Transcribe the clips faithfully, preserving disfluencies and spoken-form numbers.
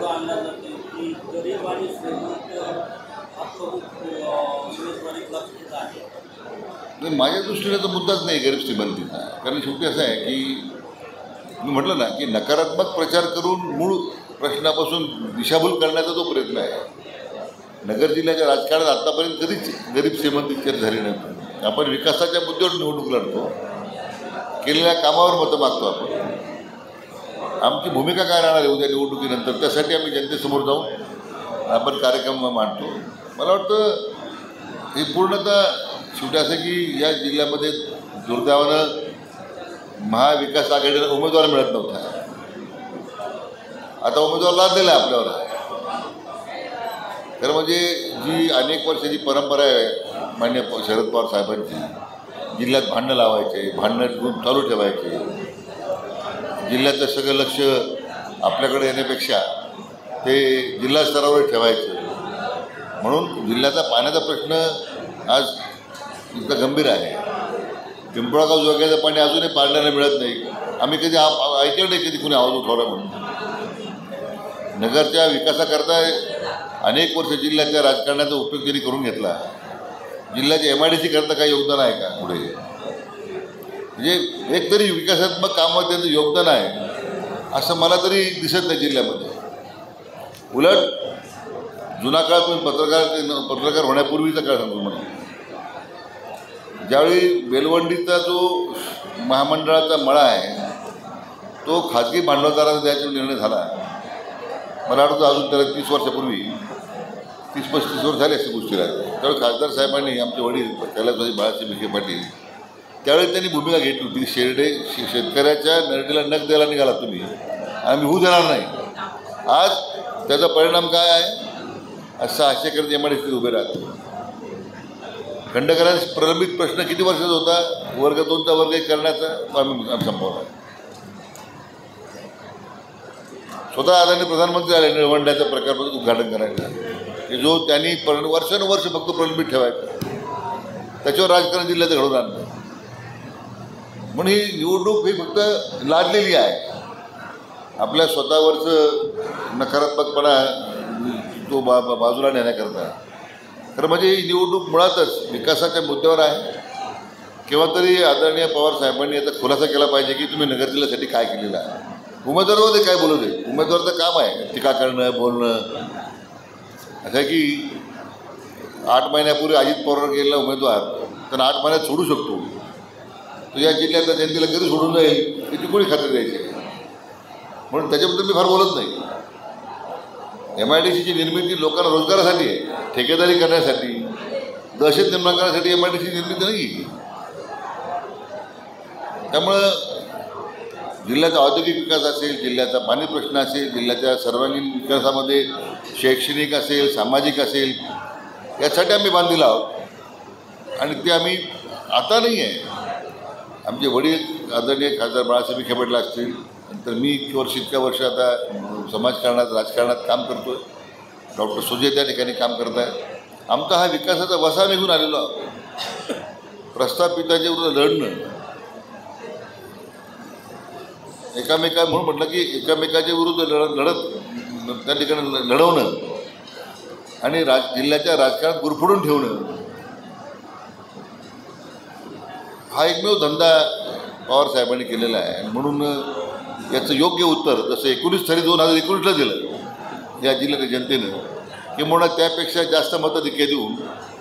पुढे आणला जाते की गरीब आणि श्रीमंत हा प्रमुख उमेदवारीचा मुद्दा आहे. नाही, माझ्या दृष्टीने तर मुद्दाच नाही गरीब श्रीमंतीचा. कारण शेवटी असं आहे की मी म्हटलं ना की नकारात्मक प्रचार करून मूळ प्रश्नापासून दिशाभूल करण्याचा तो प्रयत्न आहे. नगर जिल्ह्याच्या राजकारणात आत्तापर्यंत कधीच गरीब श्रीमंती चर्चा झाली नव्हती. आपण विकासाच्या मुद्द्यावर निवडणूक लढतो, केलेल्या कामावर मतं मागतो. आपण आमची भूमिका काय राहणार आहे उद्या निवडणुकीनंतर, त्यासाठी आम्ही जनतेसमोर जाऊन आपण कार्यक्रम मांडतो. मला वाटतं हे पूर्णतः शेवटी असं की या जिल्ह्यामध्ये दुर्दैवानं महाविकास आघाडीला उमेदवार मिळत नव्हता. आता उमेदवार लादलेला आहे आपल्यावर. तर म्हणजे जी अनेक वर्षाची परंपरा आहे मान्य शरद पवार साहेबांची, जिल्ह्यात भांडणं लावायचे, भांडणं चालू ठेवायचे, जिल्ह्याचं सगळं लक्ष आपल्याकडे येण्यापेक्षा ते जिल्हा स्तरावर ठेवायचं. म्हणून जिल्ह्याचा पाण्याचा प्रश्न आज इतका गंभीर आहे. पिंपळगाव जोग्याचं पाणी अजूनही पाण्याला मिळत नाही. आम्ही कधी ऐकलं नाही कधी कुणी आवाज उठवला म्हणून. नगरच्या विकासाकरता अनेक वर्ष जिल्ह्याच्या राजकारणाचा उपयोग त्यांनी करून घेतला. जिल्ह्याच्या एम आय डी सी करता काही योगदान आहे का पुढे? म्हणजे एक तरी विकासात्मक कामात त्यांचं योगदान आहे असं मला तरी दिसत नाही जिल्ह्यामध्ये. उलट जुना काळ तुम्ही पत्रकार पत्रकार होण्यापूर्वीचा काळ सांगतो मला, ज्यावेळी बेलवंडीचा जो महामंडळाचा मळा आहे तो खाजगी भांडवलदारांना द्यायचा निर्णय झाला. मला वाटतं अजून त्याला तीस वर्षापूर्वी तीस पस्तीस वर्ष झाले असे गोष्टीला. त्यावेळी खासदार साहेबांनी आमचे वडील कैलासवासी बाळासाहेब विखे पाटील त्यावेळी त्यांनी भूमिका घेतली होती. शेरडे शेतकऱ्याच्या नरडीला नख द्यायला निघाला तुम्ही, आम्ही होऊ देणार नाही. आज त्याचा परिणाम काय आहे? आज सहाशे acre M I D C उभे राहते. खंडकरांचा प्रलंबित प्रश्न किती वर्षाचा होता? वर्ग दोनचा वर्ग एक करण्याचा आम्ही आम्ही संपवला. स्वतः आदरणीय प्रधानमंत्री आले निळवंड्याचा प्रकार उद्घाटन करायला, की जो त्यांनी पर वर्षानुवर्ष फक्त प्रलंबित ठेवायचं, त्याच्यावर राजकारण जिल्ह्यात घडवून आणलं. म्हणून ही निवडणूक ही फक्त लादलेली आहे. आपल्या स्वतःवरचं नकारात्मकपणा तो बा बाजूला नेण्याकरता. तर म्हणजे ही निवडणूक मुळातच विकासाच्या मुद्द्यावर आहे. केव्हा तरी आदरणीय पवार साहेबांनी याचा खुलासा केला पाहिजे की तुम्ही नगर जिल्ह्यासाठी काय केलेलं आहे. उमेदवारामध्ये काय बोलू दे, उमेदवाराचं काम आहे टीका करणं, बोलणं. असं आहे की आठ महिन्यापूर्वी अजित पवार गेलेला उमेदवार त्यांना आठ महिन्यात सोडू शकतो, तो या जिल्ह्यातल्या जनतेला कधी सोडून जाईल याची कोणी खात्री द्यायची. म्हणून त्याच्याबद्दल मी फार बोलत नाही. एम आय डी सीची निर्मिती लोकांना रोजगारासाठी आहे, ठेकेदारी करण्यासाठी, दहशत निर्माण करण्यासाठी एम आय डी सी निर्मिती नाही. त्यामुळं जिल्ह्याचा औद्योगिक विकास असेल, जिल्ह्याचा पाणी प्रश्न असेल, जिल्ह्याच्या सर्वांगीण विकासामध्ये शैक्षणिक असेल, सामाजिक असेल, यासाठी आम्ही बांधलेलो आहोत. आणि ते आम्ही आता नाही आहे. आमचे वडील आदरणीय खासदार बाळासाहेब विखे पाटील असतील, नंतर मी इतकी वर्ष इतक्या वर्ष आता समाजकारणात राजकारणात काम करतो आहे. डॉक्टर सुजय त्या ठिकाणी काम करत आहे. आमचा हा विकासाचा वसा निघून आलेलो आहोत. प्रस्थापिताच्या विरुद्ध लढणं, एकामेका म्हणून म्हटलं की एकामेकाच्या विरुद्ध लढ लढत त्या ठिकाणी लढवणं आणि राज जिल्ह्याच्या राजकारणात गुरफडून ठेवणं हा एकमेव धंदा पवार साहेबांनी केलेला आहे. म्हणून याचं योग्य उत्तर जसं एकोणीस तारीख दोन हजार एकोणीसला दिलं या जिल्ह्याच्या जनतेनं, की म्हणून त्यापेक्षा जास्त मतं दिके देऊन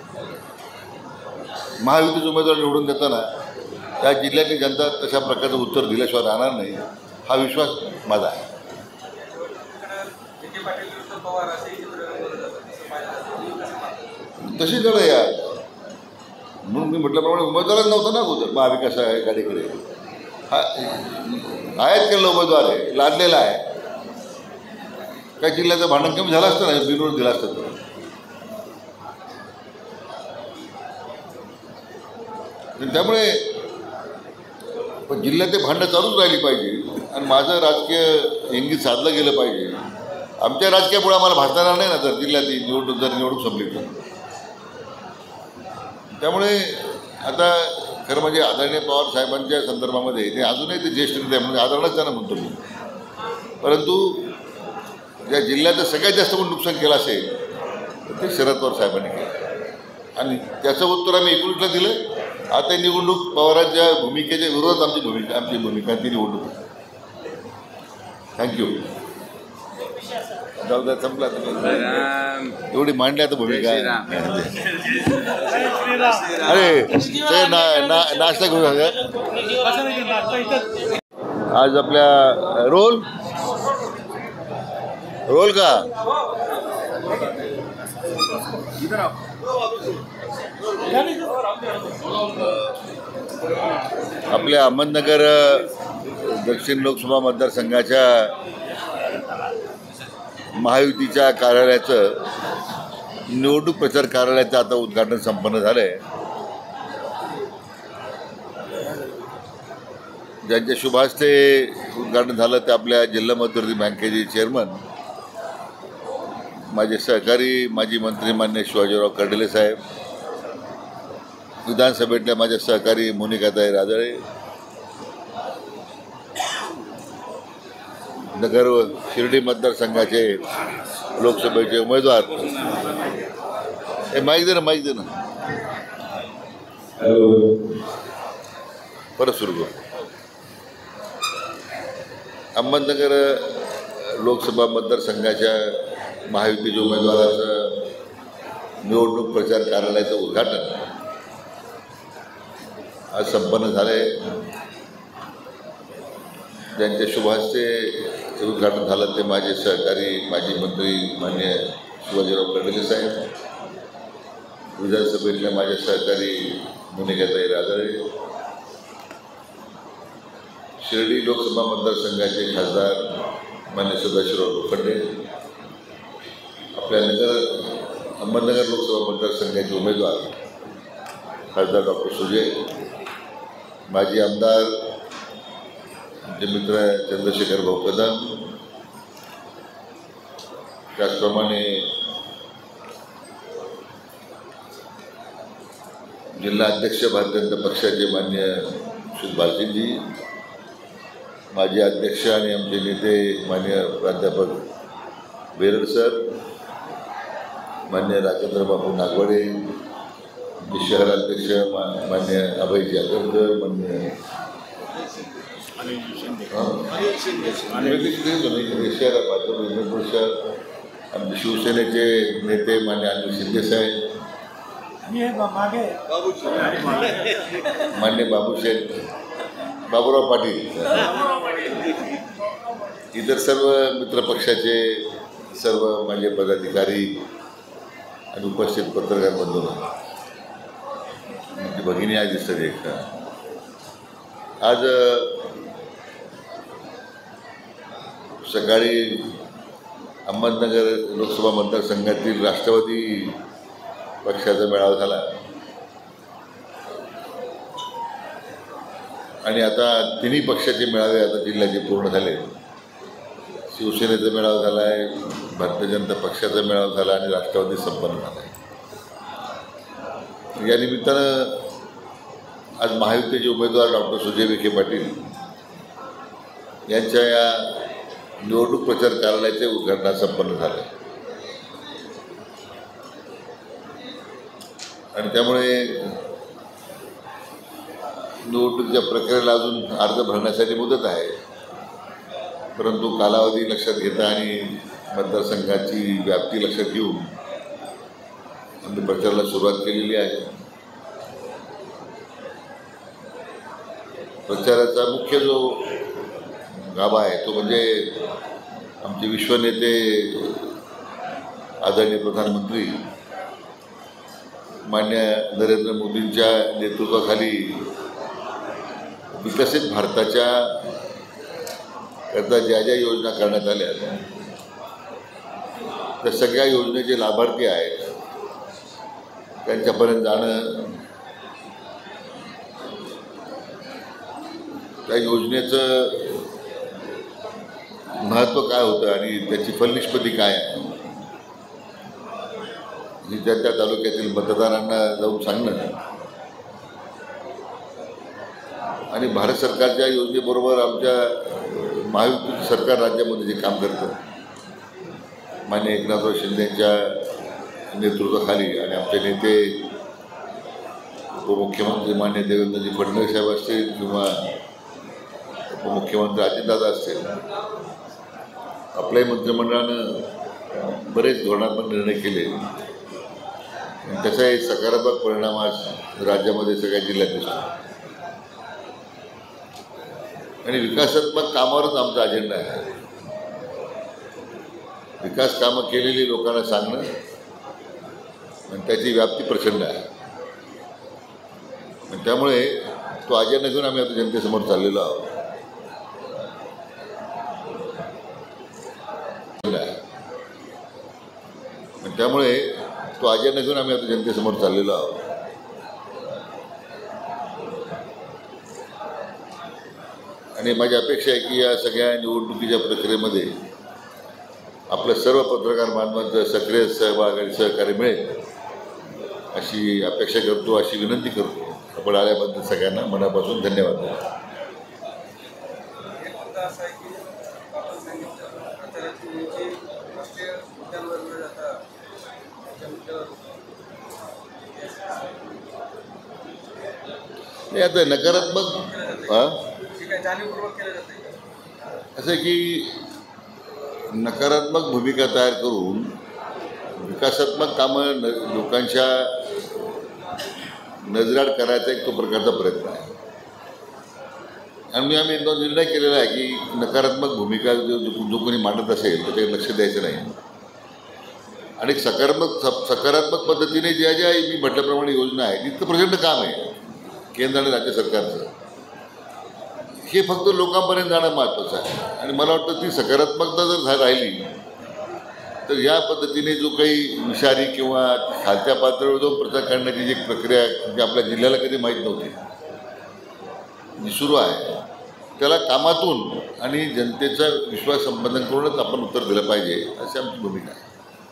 महायुतीचे उमेदवार निवडून देताना त्या जिल्ह्यातली जनता तशा प्रकारचं उत्तर दिल्याशिवाय राहणार नाही, हा विश्वास माझा आहे. तशी लढ आहे यार. म्हणून मी म्हटल्याप्रमाणे उमेदवारच नव्हता ना अगोदर महाविकास आघाडीकडे. हा आयात केलेला उमेदवार आहे, लादलेला आहे. काय जिल्ह्याचं भांडण कमी झालं असतं ना, बिनविरोध दिला असतं तर. त्यामुळे पण जिल्ह्यात ते भांडणं चालूच राहिली पाहिजे आणि माझं राजकीय इंगित साधलं गेलं पाहिजे. आमच्या राजकीयामुळे आम्हाला भासणार नाही ना जर जिल्ह्यात निवडणूक जर निवडणूक संपली तर. त्यामुळे आता खरं म्हणजे आदरणीय पवार साहेबांच्या संदर्भामध्ये ते अजूनही ते ज्येष्ठ नेते म्हणजे आदरणच त्यांना म्हणतो मी. परंतु ज्या जिल्ह्याचं सगळ्यात जास्त कोण नुकसान केलं असेल तर ते शरद पवार साहेबांनी केलं आणि त्याचं उत्तर आम्ही एकोणीसला दिलं. आता निवडणूक पवारांच्या भूमिकेच्या विरोधात आमची भूमिका आमची भूमिका ती निवडणूक. थँक्यू. जाऊ द्या, संपला एवढी मांडल्या तर भूमिका. अरे ते ना ना नाश्ता करू. आज आपल्या रोल रोल का आपल्या अहमदनगर दक्षिण लोकसभा मतदारसंघाच्या महायुतीच्या कार्यालयाचं निवडणूक प्रचार कार्यालयाचं आता उद्घाटन संपन्न झालं आहे. ज्यांच्या शुभ हस्ते उद्घाटन झालं ते आपल्या जिल्हा मध्यवर्ती बँकेचे चेअरमन माझे सहकारी माजी मंत्री मान्य शिवाजीराव कर्डिले साहेब, विधानसभेतल्या माझे सहकारी मोनिकाताई राजळे, नगर शिर्डी मतदारसंघाचे लोकसभेचे उमेदवार. हे माईक दे ना माईक दे ना परत सुरू करू. अहमदनगर लोकसभा मतदारसंघाच्या महायुतीच्या उमेदवाराचं निवडणूक प्रचार कार्यालयाचं उद्घाटन आज संपन्न झालं आहे. ज्यांच्या शुभ हस्ते उद्घाटन झालं ते माझे सहकारी माजी मंत्री मान्य शिवाजीराव कर्डिले साहेब, विधानसभेतल्या माझे सहकारी मोनिकाताई राजळे, शिर्डी लोकसभा मतदारसंघाचे खासदार मान्य सदाशिवराव लोखंडे, आपल्या नगर अहमदनगर लोकसभा मतदारसंघाचे उमेदवार खासदार डॉक्टर सुजय, माजी आमदार आमचे मित्र चंद्रशेखर भाऊ कदम, त्याचप्रमाणे जिल्हा अध्यक्ष भारतीय जनता पक्षाचे मान्य श्री भारतीजी, माजी अध्यक्ष आणि आमचे नेते मान्य प्राध्यापक बेरड सर, मान्य राजेंद्र बाबू नागवडे, शहर अध्यक्ष मान्य अभयजी आगरकर, मान्य शहर शहर आमचे शिवसेनेचे नेते मान्य अनिल शिंदे साहेब, मान्य बाबूशेठ बाबूराव पाटील, इतर सर्व मित्रपक्षाचे सर्व माझे पदाधिकारी आणि उपस्थित पत्रकार बंधूंनो, भगिनी आज दिसतात एक. आज सकाळी अहमदनगर लोकसभा मतदारसंघातील राष्ट्रवादी पक्षाचा मेळावा झाला आणि आता तिन्ही पक्षाचे मेळावे आता जिल्ह्याचे पूर्ण झाले. शिवसेनेचा मेळावा झाला आहे, भारतीय जनता पक्षाचा मेळावा झाला आणि राष्ट्रवादी संपन्न झाला आहे. या निमित्तानं आज महायुतीचे उमेदवार डॉक्टर सुजय विखे पाटील यांच्या या निवडणूक प्रचार कार्यालयाचे उद्घाटन संपन्न झालं आणि त्यामुळे निवडणुकीच्या प्रक्रियेला अजून अर्ज भरण्यासाठी मुदत आहे, परंतु कालावधी लक्षात घेता आणि मतदारसंघाची व्याप्ती लक्षात घेऊन आम्ही प्रचाराला सुरुवात केलेली आहे. प्रचाराचा मुख्य जो गाभा आहे तो म्हणजे आमचे विश्वनेते आदरणीय प्रधानमंत्री मान्य नरेंद्र मोदींच्या नेतृत्वाखाली विकसित भारताच्या करता ज्या ज्या योजना करण्यात आल्या त्या सगळ्या योजनेचे लाभार्थी आहेत त्यांच्यापर्यंत जाणं, त्या योजनेचं महत्त्व काय होतं आणि त्याची फलनिष्पत्ती काय आहे ही त्या त्या तालुक्यातील मतदारांना जाऊन सांगणं आणि भारत सरकारच्या योजनेबरोबर आमच्या महायुती सरकार राज्यामध्ये जे काम करतं मान्य एकनाथराव शिंदेंच्या नेतृत्वाखाली आणि आमचे नेते उपमुख्यमंत्री मान्य देवेंद्रजी फडणवीस साहेब असतील किंवा उपमुख्यमंत्री अजितदादा असतील, आपल्याही मंत्रिमंडळानं बरेच धोरणात्मक निर्णय केले आणि त्याचा एक सकारात्मक परिणाम आज राज्यामध्ये सगळ्या जिल्ह्यात दिसतो. आणि विकासात्मक कामावरच आमचा अजेंडा आहे. विकास कामं केलेली लोकांना सांगणं आणि त्याची व्याप्ती प्रचंड आहे. आणि त्यामुळे तो अजेंडा घेऊन आम्ही आता जनतेसमोर चाललेलो आहोत. आणि त्यामुळे तो अजेंडा घेऊन आम्ही आता जनतेसमोर चाललेलो आहोत. आणि माझी अपेक्षा आहे की या सगळ्या निवडणुकीच्या प्रक्रियेमध्ये आपल्या सर्व पत्रकार बांधवांचं सक्रिय सहभाग आणि सहकार्य मिळेल अशी अपेक्षा करतो, अशी विनंती करतो. आपण आल्याबद्दल सगळ्यांना मनापासून धन्यवाद देतो. नाही, आता नकारात्मक हां असं की नकारात्मक भूमिका तयार करून विकासात्मक कामं न लोकांच्या नजराड करायचा एक तो प्रकारचा प्रयत्न आहे. आणि मी आम्ही तो निर्णय केलेला आहे की नकारात्मक भूमिका जो जो कोणी मांडत असेल त्याच्याकडे लक्ष द्यायचं नाही. आणि सकारात्मक सकारात्मक पद्धतीने ज्या ज्या मी म्हटल्याप्रमाणे योजना आहे तिथं प्रचंड काम आहे केंद्र आणि राज्य सरकारचं. हे फक्त लोकांपर्यंत जाणं महत्त्वाचं आहे. आणि मला वाटतं ती सकारात्मकता जर झा राहिली तर या पद्धतीने जो काही विषारी किंवा खालच्या पातळीवर जाऊन प्रचार करण्याची जी प्रक्रिया जी आपल्या जिल्ह्याला कधी माहीत नव्हती जी सुरू आहे त्याला कामातून आणि जनतेचा विश्वास संपादन करूनच आपण उत्तर दिलं पाहिजे अशी आमची भूमिका आहे.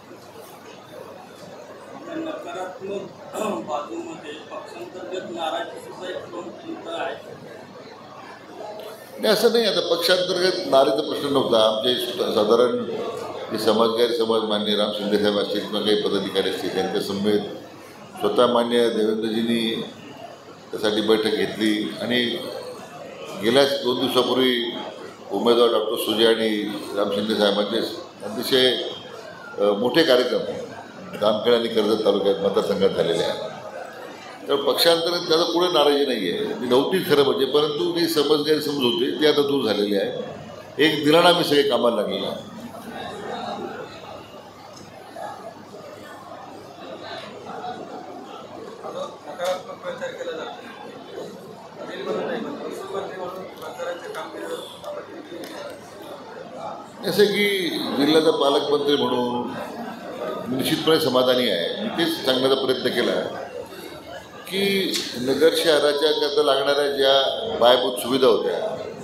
नकारात्मक बाजूमध्ये पक्षांतर्गत नाराजी सुद्धा एक प्रमुख आहे. नाही, असं नाही. आता पक्षांतर्गत नाराजीचा प्रश्न नव्हता. आमचे साधारण जे समाजकारी समाज मान्य राम शिंदेसाहेब असतील किंवा काही पदाधिकारी असतील त्यांच्या समेत स्वतः मान्य देवेंद्रजींनी त्यासाठी बैठक घेतली. आणि गेल्याच दोन दिवसापूर्वी उमेदवार डॉक्टर सुजय आणि राम शिंदेसाहेबांचे अतिशय मोठे कार्यक्रम जामखेड आणि कर्जत तालुक्यात मतदारसंघात झालेले आहेत. तर पक्षांतर्गत त्याचं पुढे नाराजी नाही आहे, ती नव्हतीच खरं म्हणजे, परंतु जी समज गैरसमज होते ती आता दूर झालेली आहे. एक दिलाना आम्ही सगळे कामाला लागलेलो आहे. जसं की जिल्ह्याचा पालकमंत्री म्हणून निश्चितपणे समाधानी आहे. मी तेच सांगण्याचा प्रयत्न केला की नगर शहराच्या करता लागणाऱ्या ज्या पायाभूत सुविधा होत्या,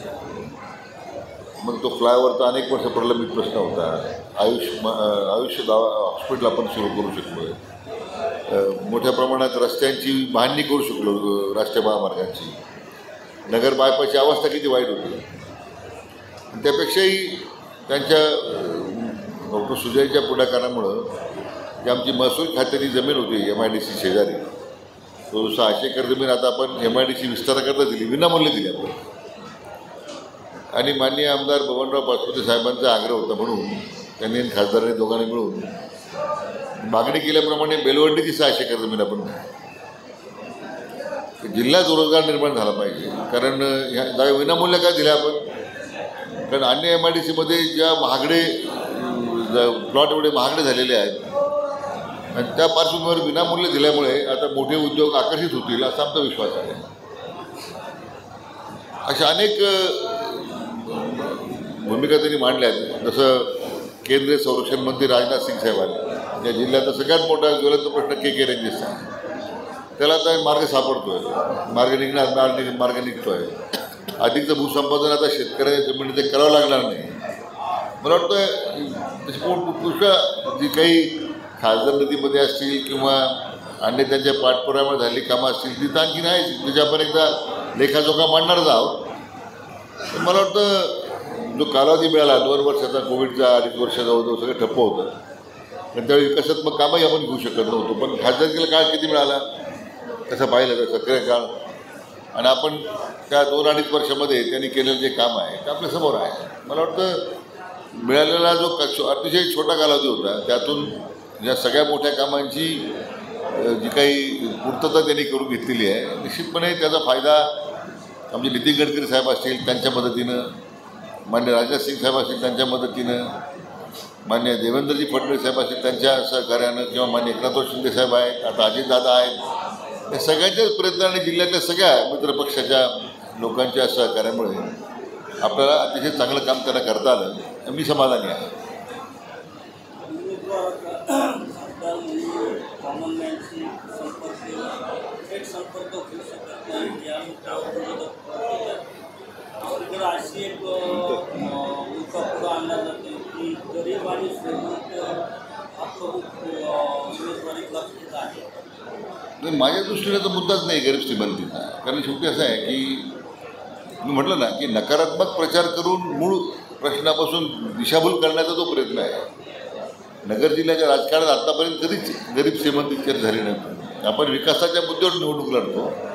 मग तो फ्लायओव्हरचा अनेक वर्ष प्रलंबित प्रश्न होता. आयुष्य आयुष्य दवा हॉस्पिटल आपण सुरू करू शकलो. मोठ्या प्रमाणात रस्त्यांची बांधणी करू शकलो, राष्ट्रीय महामार्गांची. नगर बायपासची अवस्था किती वाईट होती. त्यापेक्षाही त्यांच्या डॉक्टर सुजयच्या पुढाकारामुळं जी आमची महसूल खात्याची जमीन होती एम आय डी सी शेजारी, तो सहाशे एकर जमीन आता आपण एम आय डी सी विस्ताराकरता दिली, विनामूल्य दिली आपण. आणि माननीय आमदार बबनराव पाचपुते साहेबांचा आग्रह होता म्हणून त्यांनी खासदारांनी दोघांनी मिळून मागणी केल्याप्रमाणे बेलवंडीची सहाशे एकर जमीन आपण जिल्ह्यात रोजगार निर्माण झाला पाहिजे. कारण ह्या जागा विनामूल्य काय दिल्या आपण, कारण अन्य एम आय डी सीमध्ये ज्या महागडे प्लॉट एवढे महागडे झालेले आहेत आणि त्या पार्श्वभूमीवर विनामूल्य दिल्यामुळे आता मोठे उद्योग आकर्षित होतील असा आमचा विश्वास आहे. अशा अनेक भूमिका त्यांनी मांडल्या आहेत. जसं केंद्रीय संरक्षण मंत्री राजनाथ सिंग साहेबांनी या जिल्ह्याचा सगळ्यात मोठा ज्वलंत प्रश्न के के रेंजेसचा, त्याला आता मार्ग सापडतो आहे, मार्ग निघणार मार्ग निघ मार्ग निघतो आहे. अधिकचं भूसंपादन आता शेतकऱ्याच्या जमिनीत ते करावं लागणार नाही. मला वाटतं त्याची पुष्कळ जी काही खासदार नदीमध्ये असतील किंवा अन्य त्यांच्या पाठपुराव्यावर झालेली कामं असतील ती तर आणखी नाही, त्याची आपण एकदा लेखाजोखा मांडणारच आहोत. मला वाटतं जो कालावधी मिळाला दोन वर्षाचा कोविडचा अडीच वर्ष जवळजवळ सगळं ठप्प होतं, पण त्यावेळी विकासात्मक कामही आपण घेऊ शकत नव्हतो. पण खासदारकीला काळ किती मिळाला तसं पाहिलं तर सक्रिय काळ, आणि आपण त्या दोन अडीच वर्षामध्ये त्यांनी केलेलं जे काम आहे ते आपल्यासमोर आहे. मला वाटतं मिळालेला जो क अतिशय छोटा कालावधी होता त्यातून या सगळ्या मोठ्या कामांची जी काही पूर्तता त्यांनी करून घेतलेली आहे, निश्चितपणे त्याचा फायदा आमचे नितीन गडकरी साहेब असतील त्यांच्या मदतीनं, मान्य राजनाथ सिंग साहेब असतील त्यांच्या मदतीनं, मान्य देवेंद्रजी फडणवीस साहेब असतील त्यांच्या सहकार्यानं, किंवा मान्य एकनाथ शिंदे साहेब आहेत, आता अजितदादा आहेत, या सगळ्यांच्याच प्रयत्न आणि जिल्ह्यातल्या सगळ्या मित्रपक्षाच्या लोकांच्या सहकार्यामुळे आपल्याला अतिशय चांगलं काम त्यांना करता आलं. मी समाधानी आहे. कॉमन मॅनशी संपर्क थेट संपर्क होऊ शकत नाही या मुद्द्यावर अशी एक मुद्दा पुढं आणला जाते की गरीब आणि श्रीमंत हा प्रमुख उमेदवारी लक्षित आहे. नाही, माझ्या दृष्टीने तर मुद्दाच नाही गरीब श्रीमंतीचा. कारण शेवटी असं आहे की मी म्हटलं ना की नकारात्मक प्रचार करून मूळ प्रश्नापासून दिशाभूल करण्याचा तो प्रयत्न आहे. नगर जिल्ह्याच्या राजकारणात आत्तापर्यंत कधीच गरीब श्रीमंत चर्चा झाली नाही. आपण विकासाच्या मुद्द्यावर निवडणूक लढतो,